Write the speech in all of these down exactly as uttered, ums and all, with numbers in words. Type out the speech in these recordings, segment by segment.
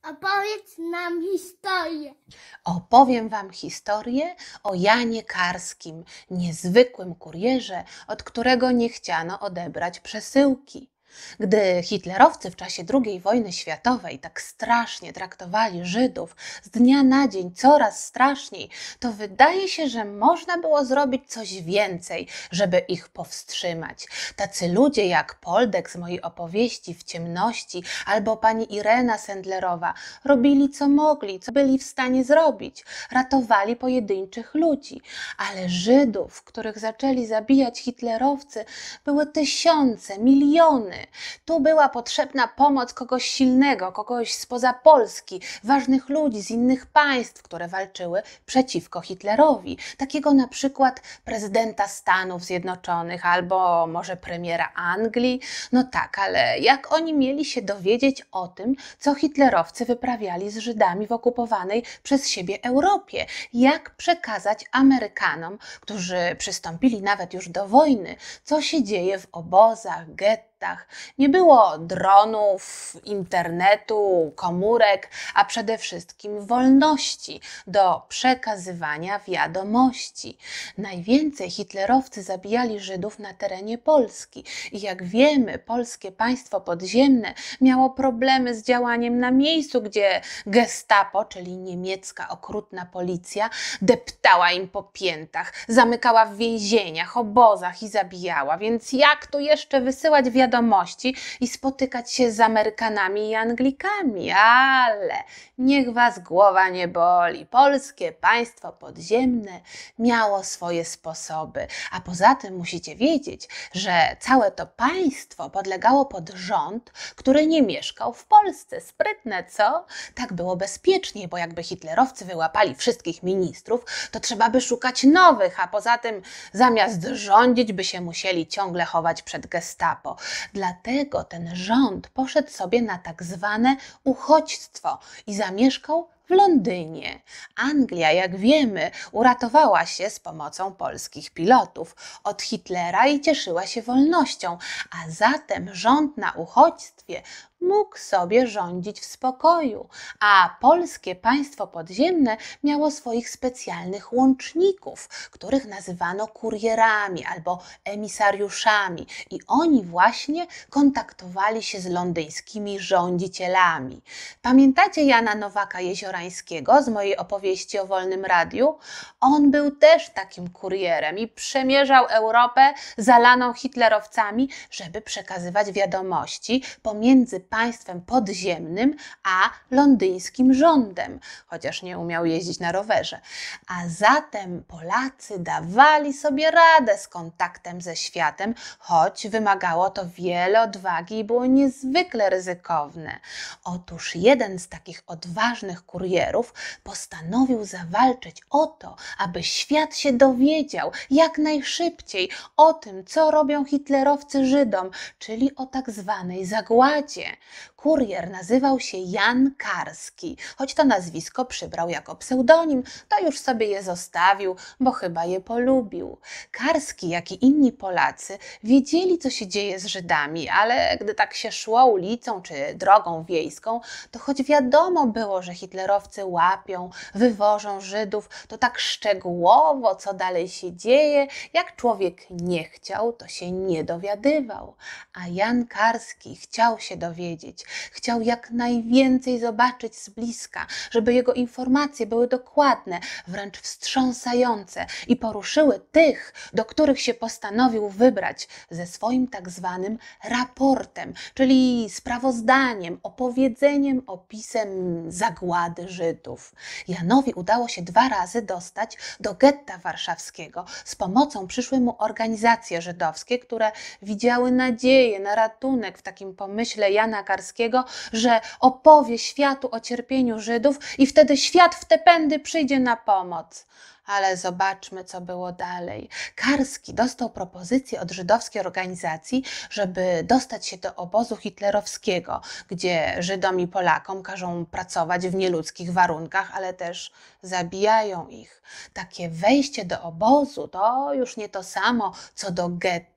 Opowiedz nam historię. Opowiem Wam historię o Janie Karskim, niezwykłym kurierze, od którego nie chciano odebrać przesyłki. Gdy hitlerowcy w czasie drugiej wojny światowej tak strasznie traktowali Żydów, z dnia na dzień coraz straszniej, to wydaje się, że można było zrobić coś więcej, żeby ich powstrzymać. Tacy ludzie jak Poldek z mojej opowieści W ciemności albo pani Irena Sendlerowa robili co mogli, co byli w stanie zrobić. Ratowali pojedynczych ludzi, ale Żydów, których zaczęli zabijać hitlerowcy, były tysiące, miliony. Tu była potrzebna pomoc kogoś silnego, kogoś spoza Polski, ważnych ludzi z innych państw, które walczyły przeciwko Hitlerowi. Takiego na przykład prezydenta Stanów Zjednoczonych albo może premiera Anglii. No tak, ale jak oni mieli się dowiedzieć o tym, co hitlerowcy wyprawiali z Żydami w okupowanej przez siebie Europie? Jak przekazać Amerykanom, którzy przystąpili nawet już do wojny, co się dzieje w obozach, gettach? Nie było dronów, internetu, komórek, a przede wszystkim wolności do przekazywania wiadomości. Najwięcej hitlerowcy zabijali Żydów na terenie Polski i jak wiemy, polskie państwo podziemne miało problemy z działaniem na miejscu, gdzie gestapo, czyli niemiecka okrutna policja, deptała im po piętach, zamykała w więzieniach, obozach i zabijała. Więc jak tu jeszcze wysyłać wiadomości i spotykać się z Amerykanami i Anglikami? Ale niech was głowa nie boli. Polskie państwo podziemne miało swoje sposoby. A poza tym musicie wiedzieć, że całe to państwo podlegało pod rząd, który nie mieszkał w Polsce. Sprytne, co? Tak było bezpieczniej, bo jakby hitlerowcy wyłapali wszystkich ministrów, to trzeba by szukać nowych, a poza tym zamiast rządzić by się musieli ciągle chować przed gestapo. Dlatego ten rząd poszedł sobie na tak zwane uchodźstwo i zamieszkał w Londynie. Anglia, jak wiemy, uratowała się z pomocą polskich pilotów od Hitlera i cieszyła się wolnością, a zatem rząd na uchodźstwie mógł sobie rządzić w spokoju, a polskie państwo podziemne miało swoich specjalnych łączników, których nazywano kurierami albo emisariuszami i oni właśnie kontaktowali się z londyńskimi rządzicielami. Pamiętacie Jana Nowaka-Jeziorańskiego z mojej opowieści o Wolnym Radiu? On był też takim kurierem i przemierzał Europę zalaną hitlerowcami, żeby przekazywać wiadomości pomiędzy państwem podziemnym a londyńskim rządem, chociaż nie umiał jeździć na rowerze. A zatem Polacy dawali sobie radę z kontaktem ze światem, choć wymagało to wiele odwagi i było niezwykle ryzykowne. Otóż jeden z takich odważnych kurierów postanowił zawalczyć o to, aby świat się dowiedział jak najszybciej o tym, co robią hitlerowcy Żydom, czyli o tak zwanej zagładzie. Kurier nazywał się Jan Karski, choć to nazwisko przybrał jako pseudonim, to już sobie je zostawił, bo chyba je polubił. Karski, jak i inni Polacy, wiedzieli, co się dzieje z Żydami, ale gdy tak się szło ulicą czy drogą wiejską, to choć wiadomo było, że hitlerowcy łapią, wywożą Żydów, to tak szczegółowo, co dalej się dzieje, jak człowiek nie chciał, to się nie dowiadywał. A Jan Karski chciał się dowiedzieć, chciał jak najwięcej zobaczyć z bliska, żeby jego informacje były dokładne, wręcz wstrząsające i poruszyły tych, do których się postanowił wybrać ze swoim tak zwanym raportem, czyli sprawozdaniem, opowiedzeniem, opisem zagłady Żydów. Janowi udało się dwa razy dostać do getta warszawskiego. Z pomocą przyszły mu organizacje żydowskie, które widziały nadzieję na ratunek w takim pomyśle Jana Karskiego, że opowie światu o cierpieniu Żydów i wtedy świat w te pędy przyjdzie na pomoc. Ale zobaczmy, co było dalej. Karski dostał propozycję od żydowskiej organizacji, żeby dostać się do obozu hitlerowskiego, gdzie Żydom i Polakom każą pracować w nieludzkich warunkach, ale też zabijają ich. Takie wejście do obozu to już nie to samo, co do getta.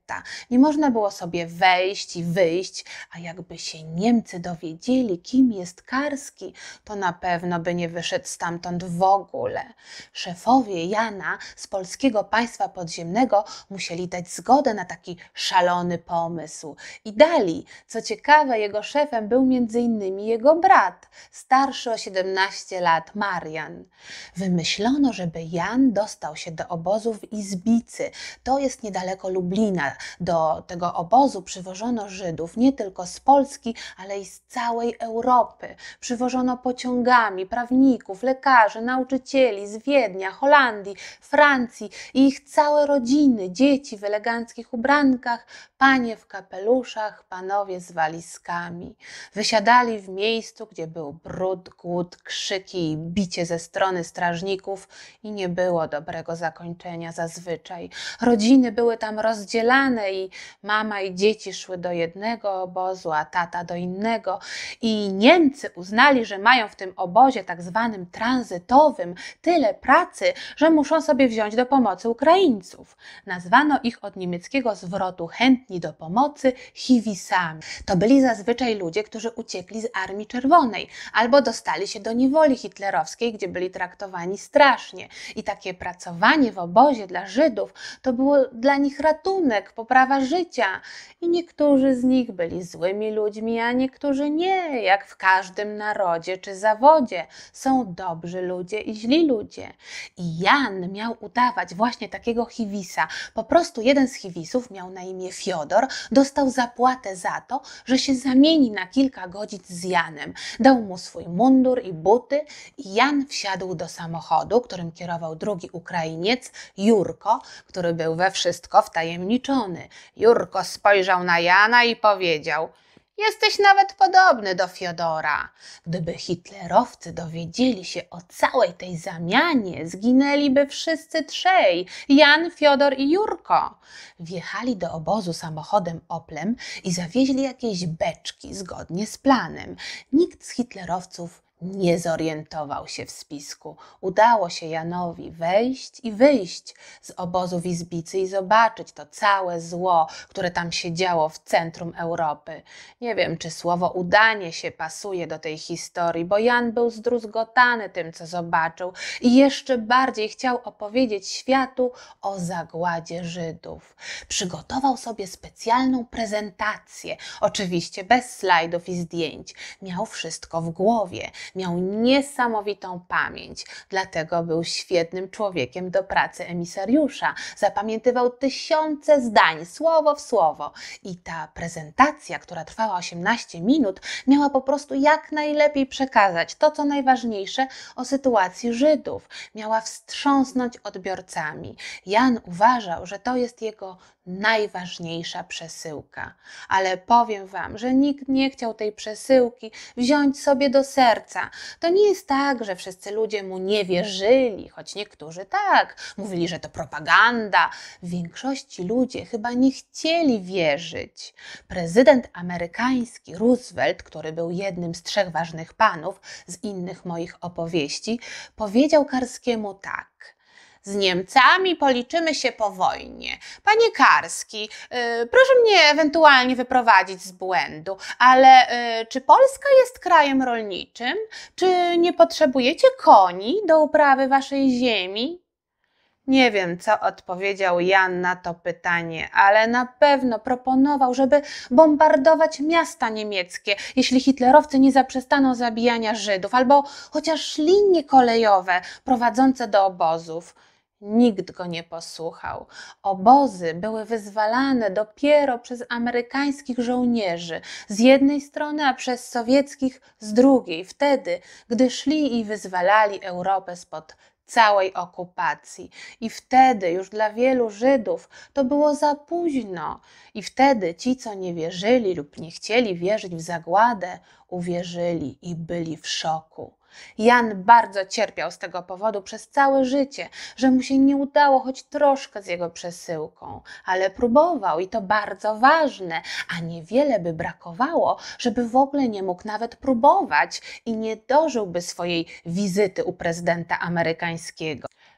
getta. Nie można było sobie wejść i wyjść, a jakby się Niemcy dowiedzieli, kim jest Karski, to na pewno by nie wyszedł stamtąd w ogóle. Szefowie Jana z Polskiego Państwa Podziemnego musieli dać zgodę na taki szalony pomysł. I dali. Co ciekawe, jego szefem był między innymi jego brat, starszy o siedemnaście lat, Marian. Wymyślono, żeby Jan dostał się do obozu w Izbicy. To jest niedaleko Lublina. Do tego obozu przywożono Żydów nie tylko z Polski, ale i z całej Europy. Przywożono pociągami prawników, lekarzy, nauczycieli z Wiednia, Holandii, Francji i ich całe rodziny, dzieci w eleganckich ubrankach, panie w kapeluszach, panowie z walizkami. Wysiadali w miejscu, gdzie był brud, głód, krzyki i bicie ze strony strażników i nie było dobrego zakończenia zazwyczaj. Rodziny były tam rozdzielane i mama i dzieci szły do jednego obozu, a tata do innego. I Niemcy uznali, że mają w tym obozie tak zwanym tranzytowym tyle pracy, że muszą sobie wziąć do pomocy Ukraińców. Nazwano ich od niemieckiego zwrotu chętni do pomocy chiwisami. To byli zazwyczaj ludzie, którzy uciekli z Armii Czerwonej albo dostali się do niewoli hitlerowskiej, gdzie byli traktowani strasznie. I takie pracowanie w obozie dla Żydów to było dla nich ratunek, poprawa życia. I niektórzy z nich byli złymi ludźmi, a niektórzy nie, jak w każdym narodzie czy zawodzie. Są dobrzy ludzie i źli ludzie. I Jan miał udawać właśnie takiego chiwisa. Po prostu jeden z chiwisów miał na imię Fiodor, dostał zapłatę za to, że się zamieni na kilka godzin z Janem. Dał mu swój mundur i buty i Jan wsiadł do samochodu, którym kierował drugi Ukrainiec, Jurko, który był we wszystko wtajemniczony. Jurko spojrzał na Jana i powiedział: jesteś nawet podobny do Fiodora. Gdyby hitlerowcy dowiedzieli się o całej tej zamianie, zginęliby wszyscy trzej, Jan, Fiodor i Jurko. Wjechali do obozu samochodem Oplem i zawieźli jakieś beczki zgodnie z planem. Nikt z hitlerowców nie zorientował się w spisku. Udało się Janowi wejść i wyjść z obozu w Izbicy i zobaczyć to całe zło, które tam się działo w centrum Europy. Nie wiem, czy słowo udanie się pasuje do tej historii, bo Jan był zdruzgotany tym, co zobaczył i jeszcze bardziej chciał opowiedzieć światu o zagładzie Żydów. Przygotował sobie specjalną prezentację, oczywiście bez slajdów i zdjęć. Miał wszystko w głowie. Miał niesamowitą pamięć, dlatego był świetnym człowiekiem do pracy emisariusza. Zapamiętywał tysiące zdań, słowo w słowo. I ta prezentacja, która trwała osiemnaście minut, miała po prostu jak najlepiej przekazać to, co najważniejsze o sytuacji Żydów. Miała wstrząsnąć odbiorcami. Jan uważał, że to jest jego najważniejsza przesyłka. Ale powiem wam, że nikt nie chciał tej przesyłki wziąć sobie do serca. To nie jest tak, że wszyscy ludzie mu nie wierzyli, choć niektórzy tak. Mówili, że to propaganda. W większości ludzie chyba nie chcieli wierzyć. Prezydent amerykański Roosevelt, który był jednym z trzech ważnych panów z innych moich opowieści, powiedział Karskiemu tak: z Niemcami policzymy się po wojnie. Panie Karski, yy, proszę mnie ewentualnie wyprowadzić z błędu, ale yy, czy Polska jest krajem rolniczym? Czy nie potrzebujecie koni do uprawy waszej ziemi? Nie wiem, co odpowiedział Jan na to pytanie, ale na pewno proponował, żeby bombardować miasta niemieckie, jeśli hitlerowcy nie zaprzestaną zabijania Żydów, albo chociaż linie kolejowe prowadzące do obozów. Nikt go nie posłuchał. Obozy były wyzwalane dopiero przez amerykańskich żołnierzy z jednej strony, a przez sowieckich z drugiej, wtedy, gdy szli i wyzwalali Europę spod całej okupacji. I wtedy już dla wielu Żydów to było za późno. I wtedy ci, co nie wierzyli lub nie chcieli wierzyć w zagładę, uwierzyli i byli w szoku. Jan bardzo cierpiał z tego powodu przez całe życie, że mu się nie udało choć troszkę z jego przesyłką, ale próbował i to bardzo ważne, a niewiele by brakowało, żeby w ogóle nie mógł nawet próbować i nie dożyłby swojej wizyty u prezydenta amerykańskiego.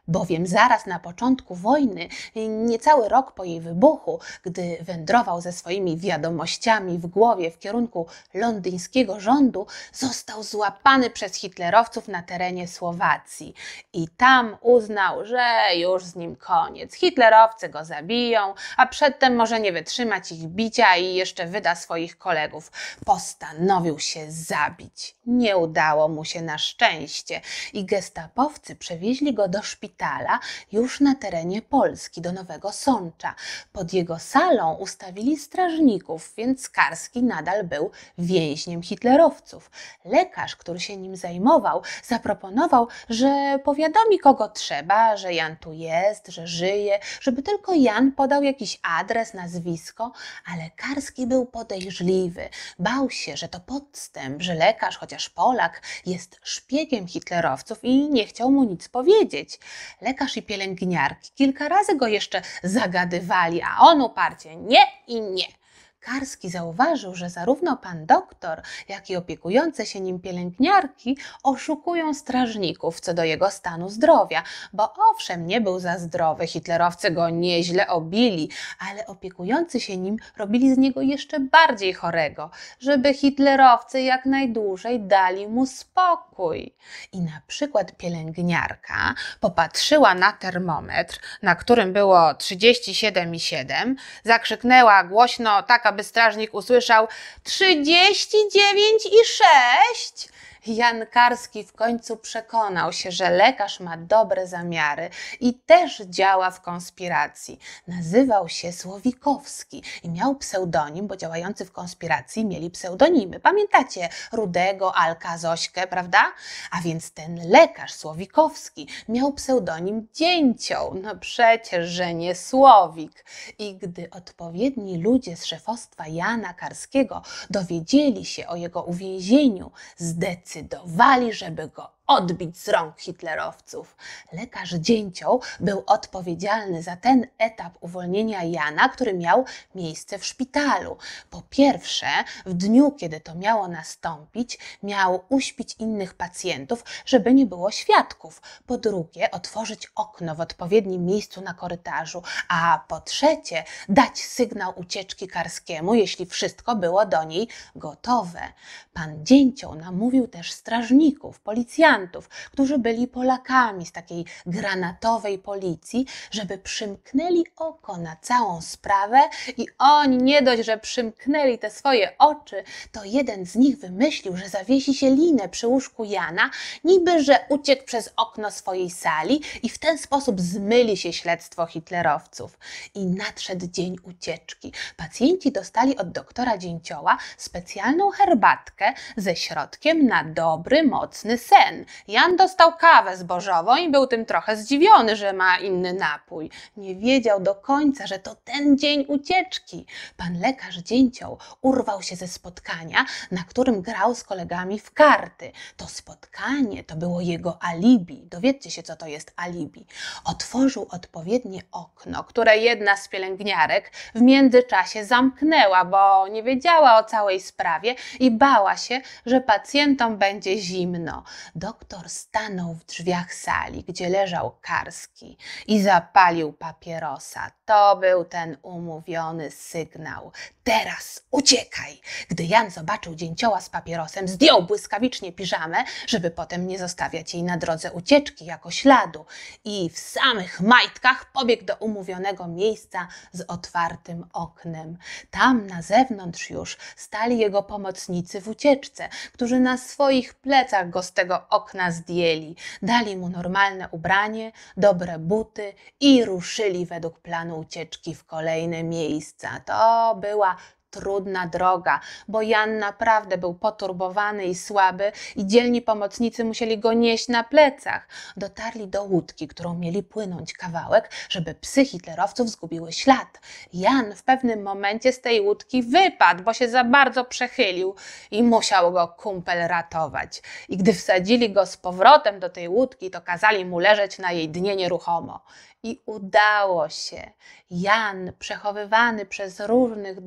bowiem zaraz na początku wojny, niecały rok po jej wybuchu, gdy wędrował ze swoimi wiadomościami w głowie w kierunku londyńskiego rządu, został złapany przez hitlerowców na terenie Słowacji i tam uznał, że już z nim koniec. Hitlerowcy go zabiją, a przedtem może nie wytrzymać ich bicia i jeszcze wyda swoich kolegów. Postanowił się zabić. Nie udało mu się na szczęście i gestapowcy przewieźli go do szpitala już na terenie Polski, do Nowego Sącza. Pod jego salą ustawili strażników, więc Karski nadal był więźniem hitlerowców. Lekarz, który się nim zajmował, zaproponował, że powiadomi kogo trzeba, że Jan tu jest, że żyje, żeby tylko Jan podał jakiś adres, nazwisko, ale Karski był podejrzliwy. Bał się, że to podstęp, że lekarz, chociaż Polak, jest szpiegiem hitlerowców i nie chciał mu nic powiedzieć. Lekarz i pielęgniarki kilka razy go jeszcze zagadywali, a on uparcie nie i nie. Karski zauważył, że zarówno pan doktor, jak i opiekujące się nim pielęgniarki oszukują strażników co do jego stanu zdrowia, bo owszem, nie był za zdrowy, hitlerowcy go nieźle obili, ale opiekujący się nim robili z niego jeszcze bardziej chorego, żeby hitlerowcy jak najdłużej dali mu spokój. I na przykład pielęgniarka popatrzyła na termometr, na którym było trzydzieści siedem i siedem, zakrzyknęła głośno, tak aby strażnik usłyszał trzydzieści dziewięć i sześć. Jan Karski w końcu przekonał się, że lekarz ma dobre zamiary i też działa w konspiracji. Nazywał się Słowikowski i miał pseudonim, bo działający w konspiracji mieli pseudonimy. Pamiętacie Rudego, Alka, Zośkę, prawda? A więc ten lekarz Słowikowski miał pseudonim Dzięcioł. No przecież, że nie Słowik. I gdy odpowiedni ludzie z szefostwa Jana Karskiego dowiedzieli się o jego uwięzieniu, zdecydowali, Zdecydowali, żeby go odbić z rąk hitlerowców. Lekarz Dzięcioł był odpowiedzialny za ten etap uwolnienia Jana, który miał miejsce w szpitalu. Po pierwsze, w dniu, kiedy to miało nastąpić, miał uśpić innych pacjentów, żeby nie było świadków. Po drugie, otworzyć okno w odpowiednim miejscu na korytarzu, a po trzecie, dać sygnał ucieczki Karskiemu, jeśli wszystko było do niej gotowe. Pan Dzięcioł namówił też strażników, policjantów, którzy byli Polakami z takiej granatowej policji, żeby przymknęli oko na całą sprawę i oni nie dość, że przymknęli te swoje oczy, to jeden z nich wymyślił, że zawiesi się linę przy łóżku Jana, niby że uciekł przez okno swojej sali i w ten sposób zmyli się śledztwo hitlerowców. I nadszedł dzień ucieczki. Pacjenci dostali od doktora Dzięcioła specjalną herbatkę ze środkiem na dobry, mocny sen. Jan dostał kawę zbożową i był tym trochę zdziwiony, że ma inny napój. Nie wiedział do końca, że to ten dzień ucieczki. Pan lekarz Dzięcioł urwał się ze spotkania, na którym grał z kolegami w karty. To spotkanie to było jego alibi. Dowiedzcie się, co to jest alibi. Otworzył odpowiednie okno, które jedna z pielęgniarek w międzyczasie zamknęła, bo nie wiedziała o całej sprawie i bała się, że pacjentom będzie zimno. Doktor stanął w drzwiach sali, gdzie leżał Karski i zapalił papierosa. To był ten umówiony sygnał. Teraz uciekaj! Gdy Jan zobaczył Dzięcioła z papierosem, zdjął błyskawicznie piżamę, żeby potem nie zostawiać jej na drodze ucieczki jako śladu i w samych majtkach pobiegł do umówionego miejsca z otwartym oknem. Tam na zewnątrz już stali jego pomocnicy w ucieczce, którzy na swoich plecach go z tego okna zdjęli. Dali mu normalne ubranie, dobre buty i ruszyli według planu ucieczki w kolejne miejsca. To była trudna droga, bo Jan naprawdę był poturbowany i słaby i dzielni pomocnicy musieli go nieść na plecach. Dotarli do łódki, którą mieli płynąć kawałek, żeby psy hitlerowców zgubiły ślad. Jan w pewnym momencie z tej łódki wypadł, bo się za bardzo przechylił i musiał go kumpel ratować. I gdy wsadzili go z powrotem do tej łódki, to kazali mu leżeć na jej dnie nieruchomo. I udało się. Jan, przechowywany przez różnych dobrych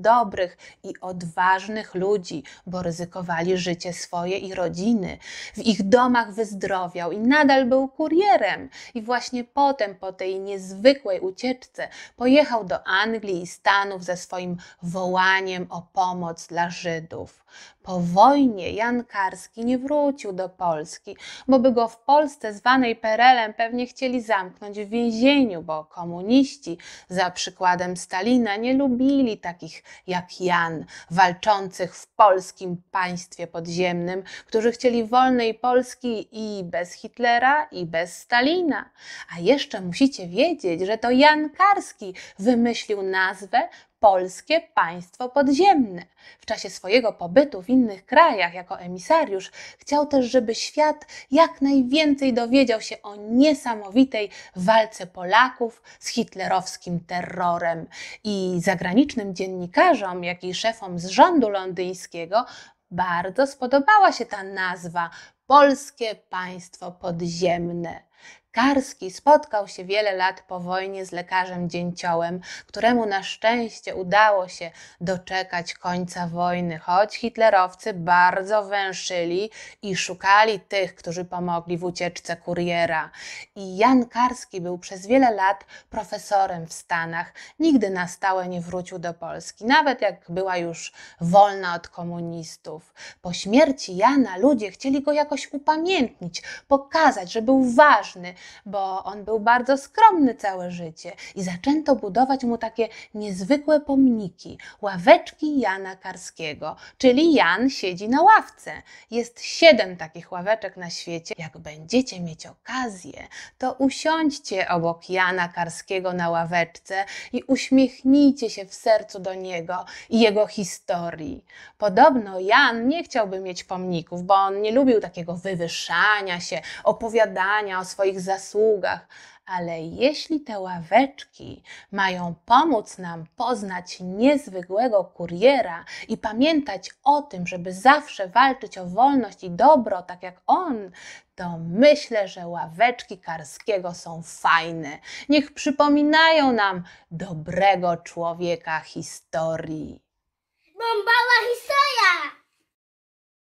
wspaniałych i odważnych ludzi, bo ryzykowali życie swoje i rodziny. W ich domach wyzdrowiał i nadal był kurierem. I właśnie potem, po tej niezwykłej ucieczce, pojechał do Anglii i Stanów ze swoim wołaniem o pomoc dla Żydów. Po wojnie Jan Karski nie wrócił do Polski, bo by go w Polsce zwanej Perelem pewnie chcieli zamknąć w więzieniu, bo komuniści za przykładem Stalina nie lubili takich jak Jan, walczących w polskim państwie podziemnym, którzy chcieli wolnej Polski i bez Hitlera, i bez Stalina. A jeszcze musicie wiedzieć, że to Jan Karski wymyślił nazwę Polskie Państwo Podziemne. W czasie swojego pobytu w innych krajach jako emisariusz chciał też, żeby świat jak najwięcej dowiedział się o niesamowitej walce Polaków z hitlerowskim terrorem. I zagranicznym dziennikarzom, jak i szefom z rządu londyńskiego bardzo spodobała się ta nazwa Polskie Państwo Podziemne. Karski spotkał się wiele lat po wojnie z lekarzem dzięciołem, któremu na szczęście udało się doczekać końca wojny, choć hitlerowcy bardzo węszyli i szukali tych, którzy pomogli w ucieczce kuriera. I Jan Karski był przez wiele lat profesorem w Stanach. Nigdy na stałe nie wrócił do Polski, nawet jak była już wolna od komunistów. Po śmierci Jana ludzie chcieli go jakoś upamiętnić, pokazać, że był ważny, bo on był bardzo skromny całe życie i zaczęto budować mu takie niezwykłe pomniki, ławeczki Jana Karskiego, czyli Jan siedzi na ławce. Jest siedem takich ławeczek na świecie. Jak będziecie mieć okazję, to usiądźcie obok Jana Karskiego na ławeczce i uśmiechnijcie się w sercu do niego i jego historii. Podobno Jan nie chciałby mieć pomników, bo on nie lubił takiego wywyższania się, opowiadania o swoich zasługach, ale jeśli te ławeczki mają pomóc nam poznać niezwykłego kuriera i pamiętać o tym, żeby zawsze walczyć o wolność i dobro, tak jak on, to myślę, że ławeczki Karskiego są fajne. Niech przypominają nam dobrego człowieka historii. Bomba